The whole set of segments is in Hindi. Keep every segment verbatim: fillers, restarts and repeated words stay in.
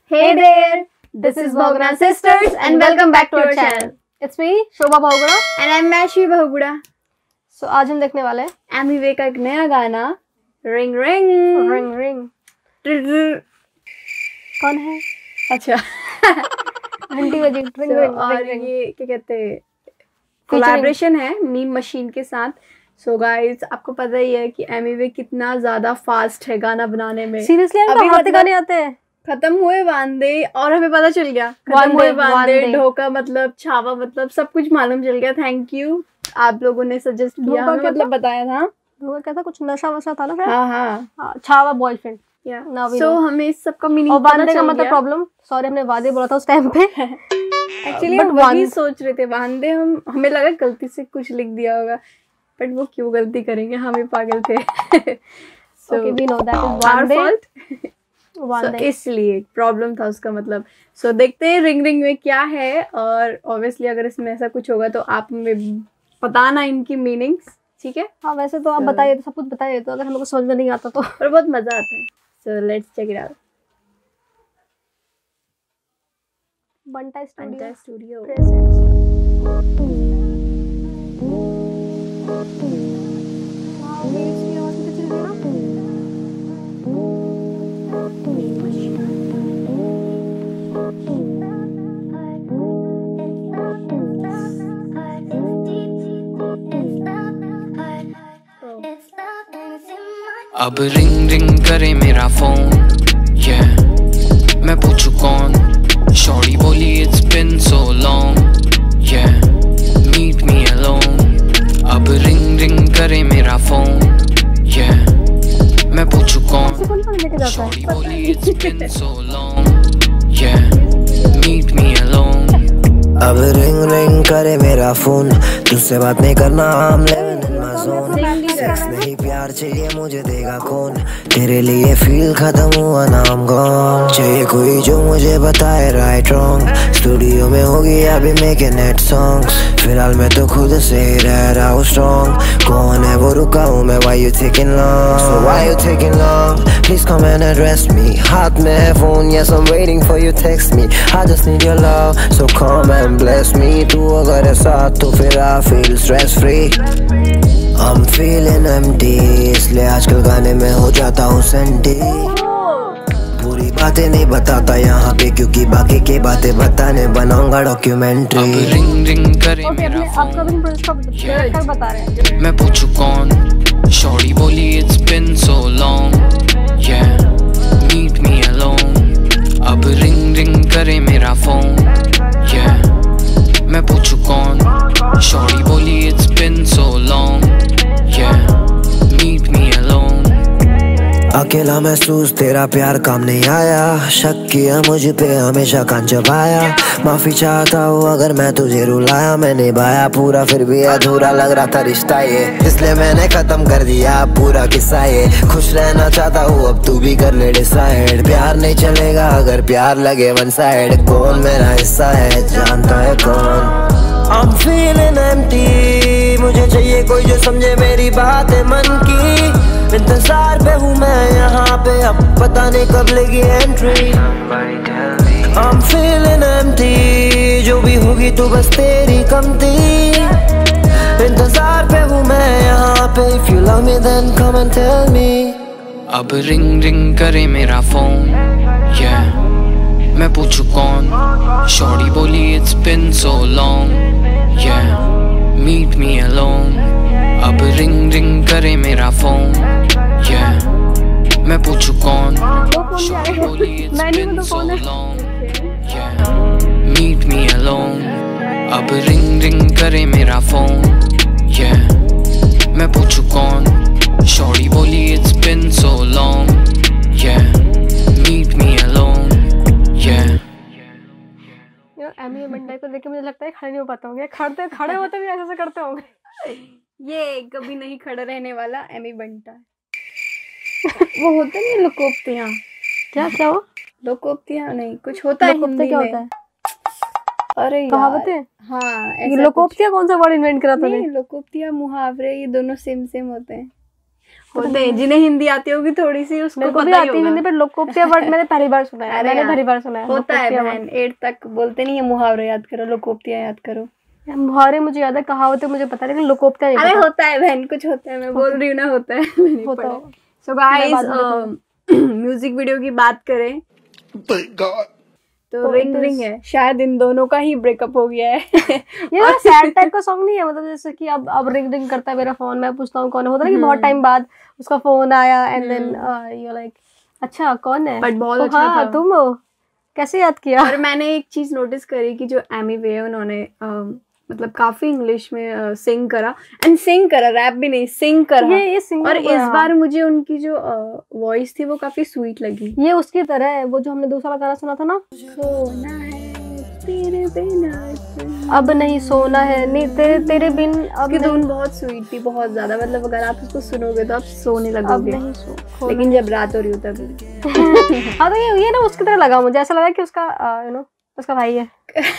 Hey there, this is Bhogna Sisters and welcome back to our channel. It's me, Shobha Bhogna and I'm Mashi Bhogna. So आज हम देखने वाले हैं एमी वे का एक नया गाना रिंग रिंग रिंग रिंग। कौन है? अच्छा घंटी बजी रिंग रिंग। और ये क्या कहते हैं, कोलैबोरेशन है मीम मशीन के साथ। सो so गाइस, आपको पता ही है कि एमी वे कितना ज्यादा फास्ट है गाना बनाने में। सीरियसली अभी मतलब गाने आते हैं। खत्म हुए वांदे और हमें पता चल गया, खत्म हुए वांदे, ढोका मतलब, छावा मतलब, सब कुछ मालूम चल गया। थैंक यू, आप लोगों ने सजेस्ट किया, हमें मतलब बताया था। ढोका क्या था? कुछ नशा वशा था ना? हाँ हाँ, छावा बॉयफ्रेंड। सो हमें इस सब का मीनिंग और वांदे का मतलब प्रॉब्लम। सॉरी, हमने वादे बोला था उस टाइम पे। एक्चुअली हम वही सोच रहे थे, वांदे। हम हमें लगा गलती से कुछ लिख दिया होगा, बट वो क्यों गलती करेंगे, हम ही पागल थे। so okay, we know that is our fault. So, इसलिए प्रॉब्लम था उसका मतलब। सो so, देखते हैं रिंग रिंग में क्या है, और ऑब्वियसली अगर इसमें ऐसा कुछ होगा तो आप हमें बताना इनकी मीनिंग्स, ठीक है? हाँ, वैसे तो आप so, बताइए, तो सब कुछ बताइए, तो अगर हमको समझ में नहीं आता तो। पर बहुत मजा आता है। So let's check it out. Bantai studio studio अब रिंग रिंग करे मेरा फोन, yeah, मैं पूछूं कौन? शॉर्टी बोली it's been so long, yeah, meet me alone. अब रिंग रिंग करे मेरा फोन, yeah, मैं पूछूं कौन? शॉर्टी बोली it's been so long, yeah, meet me alone. अब रिंग रिंग करे मेरा फोन, तुझसे बात नहीं करना, I'm living in my zone. Sex नहीं प्यार चाहिए मुझे देगा कौन? तेरे लिए फील खत्म हुआ ना, I'm gone. चाहिए कोई जो मुझे बताए राइट रॉन्ग। स्टूडियो में होगी अभी मेकिंग नेट सॉन्ग्स, फिलहाल मैं तो खुद से ही रह रहा हूँ स्ट्रॉन्ग। कौन है वो रुका हूँ मैं? Why you taking long? So why you taking long? Please come and address me. हाथ में है phone, yes I'm waiting for you text me. I just need your love, so come and bless me. तू अगर है साथ तो फिर I feel stress free. I'm feeling empty, इसलिए आजकल गाने में हो जाता हूँ सेंटी। पूरी बातें नहीं बताता यहाँ पे, क्योंकि बाकी की बातें बताने बनाऊंगा डॉक्यूमेंट्री। अब रिंग रिंग करे मेरा फोन, मैं पूछूं कौन? शॉर्टी बोली it's been so long, yeah, meet me alone. अब रिंग रिंग करे मेरा फोन, yeah, मैं पूछूं कौन? शॉर्टी बोली it's been so long, yeah, meet me alone. अकेला महसूस तेरा प्यार काम नहीं आया, शक किया मुझ पे हमेशा कान चबाया। माफी चाहता हूँ अगर मैं तुझे रुलाया, मैं निभाया पूरा फिर भी अधूरा लग रहा था रिश्ता ये, इसलिए मैंने खत्म कर दिया पूरा किस्सा ये। खुश रहना चाहता हूँ अब तू भी कर ले डिसाइड, प्यार नहीं चलेगा अगर प्यार लगे वन साइड। कौन मेरा हिस्सा है जानता है कौन? I'm feeling empty, मुझे चाहिए कोई जो समझे मेरी बात मन की। इंतजार पे हूँ मैं यहाँ पे, अब पता नहीं कब लेगी एंट्री। I'm feeling empty, जो भी होगी तो बस तेरी कमती। इंतजार पे हूँ मैं यहाँ पे, if you love me then come and tell me. अब रिंग रिंग करे मेरा फोन, yeah, मैं पूछूं कौन? शॉर्टी बोली it's been so long, yeah, meet me alone. अब रिंग रिंग करे मेरा फोन, yeah, मैं पूछूं कौन? शॉर्टी बोली it's been so long, yeah, meet me alone. अब रिंग रिंग करे मेरा फोन, yeah, मैं पूछूं कौन? शॉर्टी बोली it's been so long, yeah, meet me alone, yeah. Emiway Bantai को देख के मुझे लगता है खड़े नहीं हो पाते होंगे, खड़े खड़े होते भी ऐसे ऐसे करते होंगे। ये कभी नहीं खड़ा रहने वाला एमी बंटा। वो होते नहीं लोकोक्तियाँ, क्या क्या वो लोकोक्तियाँ नहीं, कुछ होता है हिंदी क्या में। होता है? अरे कहावतें? हाँ, ये लोकोक्तियाँ कौन सा वर्ड इन्वेंट करा तूने? लोकोक्तियाँ मुहावरे ये दोनों सेम सेम होते हैं। होते हैं जिन्हें हिंदी आती होगी थोड़ी सी, उसको मेरे को भी पता ही आती है होगा। हिंदी, पर लोकोक्तिया वर्ड मैंने पहली बार सुना है। अरे मैंने यार, पहली बार सुना है होता है लोकोक्तिया बहन, एट तक बोलते नहीं है मुहावरे याद करो, लोकोक्तियां याद करो। word। मुहावरे मुझे याद है, कहावतें मुझे पता है, लेकिन लोकोक्तिया नहीं अरे पता। होता है बहन, कुछ होता है, मैं बोल रही हूँ ना, होता है। मैंने होता पढ़ा। होगा। सो मैं गाइस, बाद में देखूंगी। म्यूजिक वीडियो की बात करें तो तो रिंग it रिंग is- है, शायद इन दोनों का ही ब्रेकअप हो गया है। ये सैड टाइप का सॉन्ग नहीं है, मतलब जैसे कि अब अब रिंग रिंग करता है मेरा फोन, मैं पूछता हूँ कौन है, होता है ना कि बहुत टाइम बाद उसका फोन आया एंड देन यू लाइक अच्छा कौन है, But बहुत तो अच्छा हाँ, था। तुम हो, कैसे याद किया। और मैंने एक चीज नोटिस करी कि जो एमी वे है, उन्होंने अ, मतलब काफी इंग्लिश में सिंग करा, एंड सिंग करा, रैप भी नहीं, सिंग करा। ये ये सिंगर और इस बार मुझे उनकी जो वॉइस थी वो काफी स्वीट लगी। ये उसकी तरह है, वो जो हमने दूसरा गाना सुना था ना, सोना है तेरे बिना, अब नहीं सोना है, नहीं तेरे तेरे बिन अब उसकी नहीं, धुन बहुत स्वीट थी, बहुत ज्यादा, मतलब अगर आप उसको सुनोगे तो आप सोने अब लगोगे, नहीं सो लेकिन जब रात हो रही हो तभी। हाँ, तो ये ये ना उसकी तरह लगा मुझे, ऐसा लगा कि उसका यू नो उसका भाई है।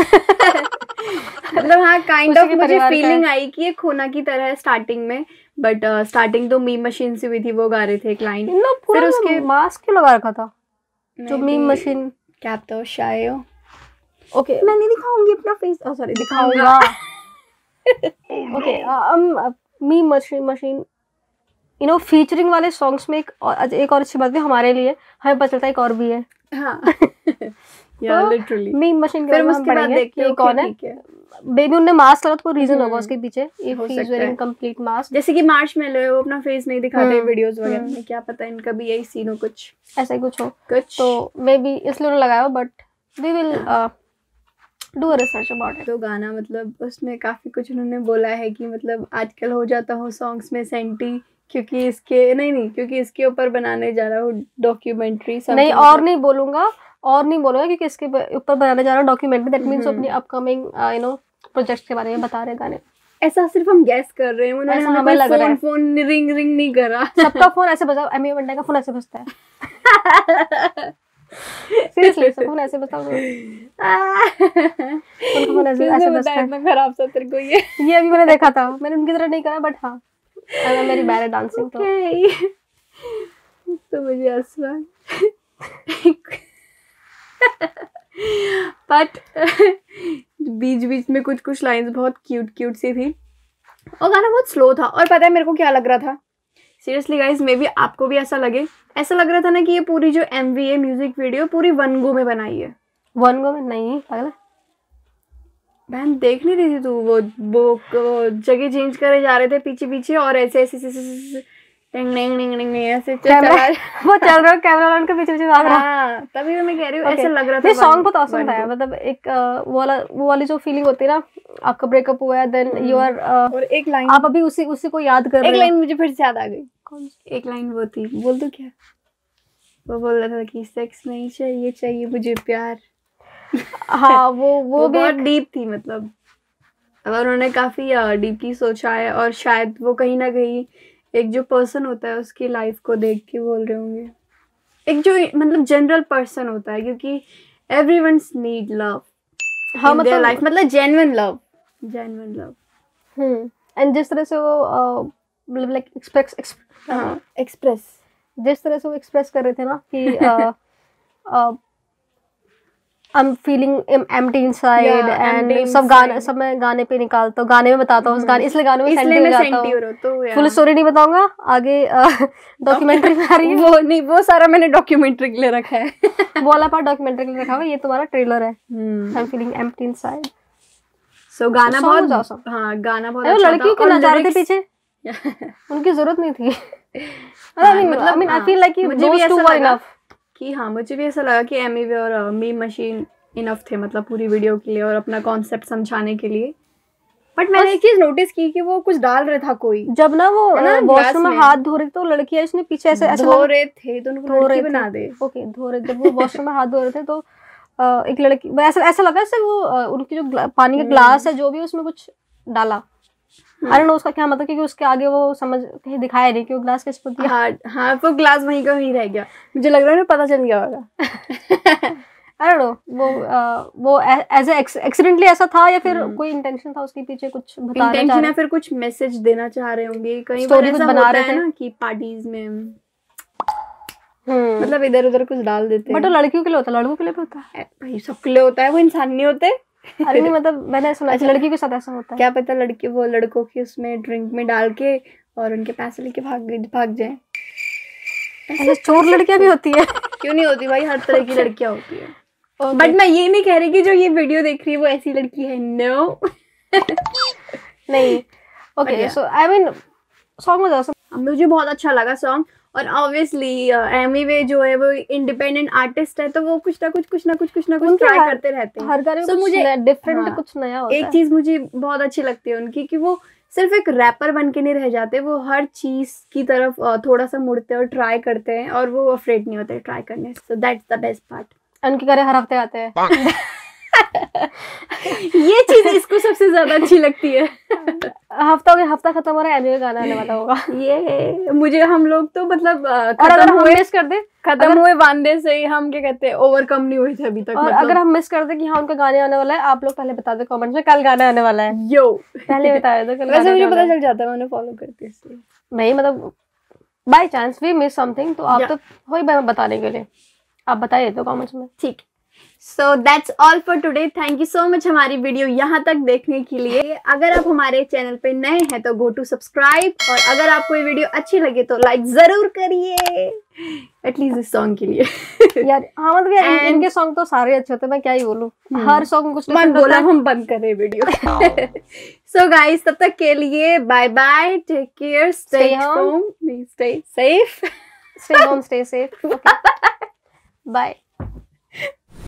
मतलब हाँ, काइंड उसी ऑफ के मुझे परिवार का फीलिंग है। आई कि ये खोना की तरह है स्टार्टिंग में, बट स्टार्टिंग तो मीम मशीन से हुई थी, वो गा रहे थे एक लाइन। इन लोग पूरा फिर उसके उसके- मास्क क्यों लगा रखा था, जो Maybe मीम मशीन। क्या तो शायद ओके, मैं नहीं दिखाऊंगी अपना फेस, oh सॉरी, दिखाऊंगा। दिखाऊंगा। ओके, हम meme machine machine you know featuring वाले सॉन्ग्स में एक और एक और अच्छी बात भी हमारे लिए, हमें पता चलता है एक और भी है। हाँ, या तो लिटरली। मीम मशीन के फिर बारे में हम उसके बाद पढ़ेंगे देखते कि हो कौन है। ठीक है, बेबी उनने मास्क लगा तो कोई रीजन होगा हम्म, उसके पीछे, इफ हो ही इज सकता वेयरिंग है। कंप्लीट मास्क, जैसे कि मार्शमैलो है, वो अपना फेस नहीं दिखाते हम्म, वीडियोस वगैरह हम्म। में, क्या पता इनका भी यही सीन हो कुछ ऐसा ही कुछ हो। कुछ तो मे बी इसलिए उन्होंने लगाया, but we will do a research about it. तो गाना, मतलब उसमें काफी कुछ उन्होंने बोला है कि मतलब आजकल हो जाता हूँ सॉन्ग्स में सेंटी, क्योंकि इसके नहीं नहीं क्योंकि इसके ऊपर बनाने जा रहा हूँ डॉक्यूमेंट्री। नहीं, और नहीं बोलूंगा, और नहीं बोलूंगा क्योंकि इसके ऊपर बनाने जा रहा हूँ डॉक्यूमेंट्री, दैट मींस अपनी अपकमिंग यू नो प्रोजेक्ट के बारे में बता रहे गाने। ऐसा सिर्फ हम गैस कर रहे हैं, उन्होंने ऐसा हमें हमें कोई लग रहा फोन है। फोन रिंग रिंग नहीं करा। सबका फोन ऐसे बजा, एमी वंडा का फोन ऐसे बजता है, सीरियसली सब फोन ऐसे बजता है, उनका फोन ऐसे ऐसे बजता है। इतना खराब सा तेरे को ये। ये अभी मैंने देखा था, मैंने उनकी तरह नहीं करा, बट हाँ मेरी बैड है डांसिंग तो। Okay. तो मुझे हंसना बट बीच बीच में कुछ कुछ लाइंस बहुत क्यूट क्यूट सी थी, और गाना बहुत स्लो था। और पता है मेरे को क्या लग रहा था, सीरियसली गाइस, मे बी आपको भी ऐसा लगे, ऐसा लग रहा था ना कि ये पूरी जो एमवी है, म्यूजिक वीडियो, पूरी वन गो में बनाई है। वन गो में नहीं, पागल बहन देख नहीं रही थी तू? वो वो जगह चेंज करे जा रहे थे पीछे पीछे, और ऐसे ऐसे ऐसे ऐसे टिंग टिंग टिंग टिंग ऐसे कैमरा चला। वो चल रहा है, कैमरा उनके पीछे पीछे भाग रहा है। हाँ, तभी तो मैं कह रही हूँ, Okay. ऐसा लग रहा था। ये सॉन्ग बहुत वन- awesome वन था यार, गो। मतलब एक अ, वो वाला वो वाली जो फीलिंग होती है ना, आपका ब्रेकअप हुआ है, देन यू आर और एक लाइन, आप अभी उसी उसी को याद कर एक रहे हो। लाइन मुझे फिर से याद आ गई। कौन सी? एक लाइन वो थी, बोल दो क्या? वो बोल रहा था कि सेक्स नहीं चाहिए, चाहिए मुझे प्यार। हाँ, वो वो वो भी बहुत एक- डीप थी, मतलब और उन्होंने काफी डीपली सोचा है, और शायद वो कहीं ना कहीं एक जो पर्सन होता है उसकी लाइफ को देख के बोल रहे होंगे, एक जो मतलब जनरल पर्सन होता है, क्योंकि एवरीवन्स नीड लव हाँ, इन देयर मतलब लाइफ, मतलब genuine love, genuine love. Hmm and जिस तरह से वो अ, मतलब लाइक एक्सप्रेस हाँ, एक्सप्रेस। जिस तरह से वो एक्सप्रेस कर रहे थे ना कि I am feeling empty inside, Yeah, and empty सब गाने inside. सब मैं गाने पे निकालता हूँ, गाने में बताता हूँ उस गाने, इसलिए गाने में इसलिए सेंटी हो मैं जाता सेंटी हो हूँ। रहा हूँ, तो यार फुल स्टोरी नहीं बताऊंगा, आगे डॉक्यूमेंट्री में आ रही है। वो नहीं, वो सारा मैंने डॉक्यूमेंट्री के लिए रखा है। वो वाला पार्ट डॉक्यूमेंट्री के लिए रखा हुआ है, ये तुम्हारा ट्रेलर है, hmm I am feeling empty inside. So गाना song बहुत was awesome. हाँ, गाना बहुत अरे अच्छा लड़की था, क्यों और नचा रहे थे lyrics- पीछे, उनकी जरूरत नहीं थी। हाँ, आई मतलब, मीन आई हाँ, फील लाइक मुझे भी दोस टू ऐसा वर लगा इनफ। कि हाँ, मुझे भी ऐसा लगा कि एमी वे और मीम मशीन इनफ थे, मतलब पूरी वीडियो के लिए और अपना कॉन्सेप्ट समझाने के लिए। बट मैंने एक चीज नोटिस की कि वो कुछ डाल रहा था कोई, जब ना वो है ना, वॉशरूम में glass में। हाथ धो रही तो लड़की है, उसने पीछे ऐसे ऐसे धो लगा- रहे थे तो उनको धो रहे लड़की थे। बना दे। ओके, धो रहे, जब वो वॉशरूम में हाथ धो रहे थे तो अ, एक लड़की ऐसा ऐसा लगा जैसे वो अ, उनकी जो ग्ला- पानी का ग्लास है जो भी, उसमें कुछ डाला। आई डोंट नो उसका क्या मतलब, क्योंकि उसके आगे वो समझ कहीं दिखाया नहीं कि वो ग्लास किस पर दिया। हाँ हाँ, वो ग्लास वहीं का वहीं रह गया, मुझे लग रहा है ना, पता चल गया होगा। आई डोंट नो वो अ, वो एज एक्सीडेंटली ऐसा था या फिर कोई इंटेंशन था उसके पीछे, कुछ बताना चाह इंटेंशन रहे है, फिर कुछ मैसेज देना चाह रहे होंगे। कई बार स्टोरी कुछ ऐसा बना होता रहे है थे ना कि पार्टीज में हम्म मतलब इधर उधर कुछ डाल देते बट हैं। वो लड़कियों के लिए होता है, लड़कों के लिए भी होता है। ए, भाई सबके लिए होता है, वो इंसान नहीं होते। अरे नहीं मतलब मैंने सुना है कि लड़की के साथ ऐसा होता है। क्या पता लड़के वो लड़कों की उसमें ड्रिंक में डाल के और उनके पैसे लेके भाग भाग जाए। ऐसे चोर लड़कियां भी होती है। क्यों नहीं होती भाई, हर तरह की लड़कियां होती है। Okay. बट मैं ये नहीं कह रही कि जो ये वीडियो देख रही है वो ऐसी लड़की है, नो। नहीं okay so I mean song was awesome, मुझे बहुत अच्छा लगा सॉन्ग। और ऑब्वियसली एमी वे जो है वो इंडिपेंडेंट आर्टिस्ट है, तो वो कुछ ना कुछ कुछ ना कुछ कुछ ना कुछ उनके ट्राई हर- करते रहते हैं। हर गाने में So कुछ मुझे- नया डिफरेंट हाँ, कुछ नया होता एक है। चीज मुझे बहुत अच्छी लगती है उनकी कि वो सिर्फ एक रैपर बन के नहीं रह जाते, वो हर चीज की तरफ अ, थोड़ा सा मुड़ते हैं और ट्राई करते हैं, और वो अफ्रेड नहीं होते ट्राई करने से। So that's the best part. उनके गाने हर हफ्ते आते हैं। ये चीज इसको सबसे ज्यादा अच्छी लगती है। हफ्ता हो गया, हफ्ता खत्म हो रहा है, एमी का गाना आने वाला होगा। ये मुझे हम लोग तो मतलब अ, और अगर खत्म हम हुए मिस कर दे खत्म हुए वांदे से ही हम क्या कहते हैं ओवरकम नहीं हुए थे अभी तक। और मतलब, अगर हम मिस कर दे कि हाँ उनका गाने आने वाला है, आप लोग पहले बता दो कमेंट में कल गाना आने वाला है। यो पहले बता दो कल वैसे गाना मुझे आने पता वाला है। चल जाता है, मैंने फॉलो करती हूँ इसलिए। नहीं मतलब by chance we miss something तो आप Yeah. तो हो ही बता- बताने के लिए आप बताइए तो कमेंट्स में। ठीक, so that's all for today. Thank you so much हमारी वीडियो यहाँ तक देखने के लिए। अगर आप हमारे चैनल पे नए हैं तो गो टू सब्सक्राइब, और अगर आपको ये वीडियो अच्छी लगे तो लाइक जरूर करिए, एटलीस्ट इस सॉन्ग के लिए। यार हाँ मतलब यार इन- And- इनके सॉन्ग तो सारे अच्छे होते हैं, मैं क्या ही बोलूं। हम्म। हर सॉन्ग कुछ मन different बोला होता है। हम बंद करें वीडियो। सो गाइस तब तक के लिए bye bye, take care, stay Stay home. Home, stay safe. Stay home, stay safe. Okay. Bye.